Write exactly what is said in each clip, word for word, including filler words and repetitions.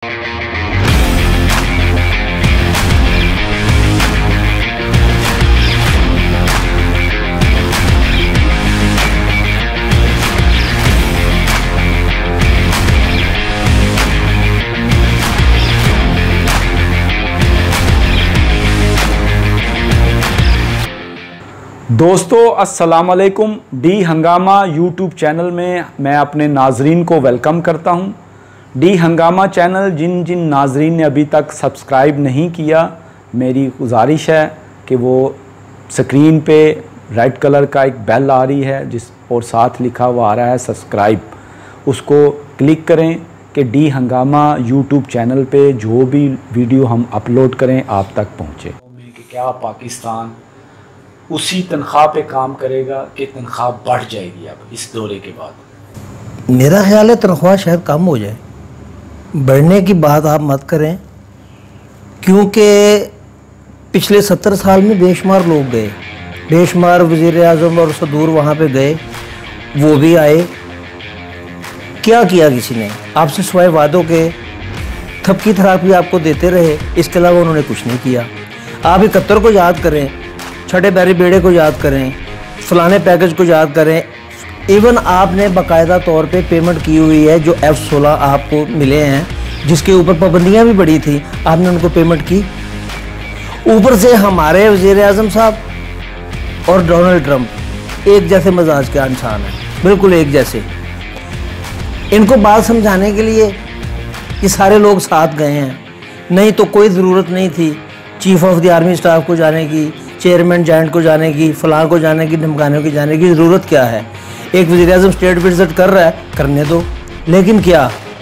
दोस्तों अस्सलाम वालेकुम। डी हंगामा यूट्यूब चैनल में मैं अपने नाजरीन को वेलकम करता हूं। डी हंगामा चैनल जिन जिन नाजरीन ने अभी तक सब्सक्राइब नहीं किया, मेरी गुजारिश है कि वो स्क्रीन पे रेड कलर का एक बेल आ रही है जिस और साथ लिखा हुआ आ रहा है सब्सक्राइब, उसको क्लिक करें कि डी हंगामा यूट्यूब चैनल पे जो भी वीडियो हम अपलोड करें आप तक पहुँचे। कि क्या पाकिस्तान उसी तनख्वाह पे काम करेगा कि तनख्वाह बढ़ जाएगी अब इस दौरे के बाद? मेरा ख्याल है तनख्वाह शायद कम हो जाए, बढ़ने की बात आप मत करें, क्योंकि पिछले सत्तर साल में बेशुमार लोग गए, बेशुमार वज़ीर आज़म और सदूर वहाँ पे गए, वो भी आए। क्या किया किसी ने आपसे सिवाय वादों के? थपकी थरापी आपको देते रहे, इसके अलावा उन्होंने कुछ नहीं किया। आप इकहत्तर को याद करें, छठे बैरी बेड़े को याद करें, फलाने पैकेज को याद करें, इवन आपने बाकायदा तौर पे पेमेंट की हुई है जो एफ सोलह आपको मिले हैं, जिसके ऊपर पाबंदियाँ भी बड़ी थी, आपने उनको पेमेंट की। ऊपर से हमारे वज़ीर आज़म साहब और डोनाल्ड ट्रंप एक जैसे मिजाज के इंसान हैं, बिल्कुल एक जैसे। इनको बात समझाने के लिए ये सारे लोग साथ गए हैं, नहीं तो कोई ज़रूरत नहीं थी chief of the army staff को जाने की, चेयरमैन जॉइंट को जाने की, फलां को जाने की, धमकाने की जाने की ज़रूरत क्या है? एक वज़ीर आज़म स्टेट विजिट कर रहा है, करने दो। लेकिन क्या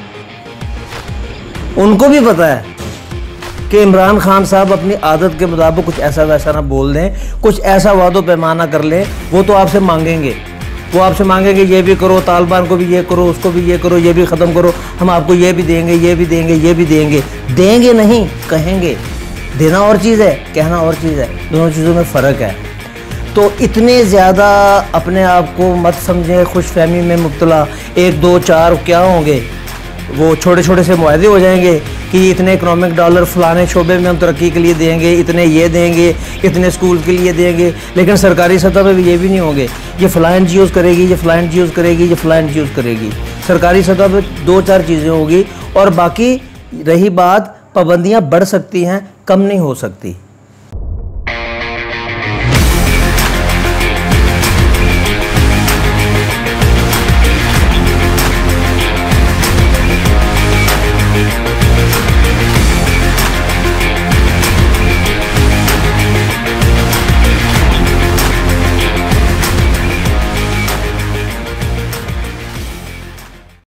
उनको भी पता है कि इमरान खान साहब अपनी आदत के मुताबिक कुछ ऐसा वैसा ना बोल दें, कुछ ऐसा वादो पैमाना कर लें, वो तो आपसे मांगेंगे, वो आपसे मांगेंगे ये भी करो, तालिबान को भी ये करो, उसको भी ये करो, ये भी ख़त्म करो, हम आपको ये भी देंगे, ये भी देंगे, ये भी देंगे। देंगे नहीं, कहेंगे। देना और चीज़ है, कहना और चीज़ है, दोनों चीज़ों में फ़र्क है। तो इतने ज़्यादा अपने आप को मत समझें खुशफहमी में मुब्तला। एक दो चार क्या होंगे, वो छोटे छोटे से मुआहदे हो जाएंगे कि इतने इकनॉमिक डॉलर फ़लाने शोबे में हम तरक्की के लिए देंगे, इतने ये देंगे, इतने स्कूल के लिए देंगे, लेकिन सरकारी सतह पर भी ये भी नहीं होंगे ये फ़लाँ एन जी ओज़ करेगी, ये फ़लाँ एन जी ओज़ करेगी, ये फ़लाँ एन जी ओज़ करेगी। सरकारी सतह पर दो चार चीज़ें होगी, और बाकी रही बात पाबंदियाँ बढ़ सकती हैं, कम नहीं हो सकती।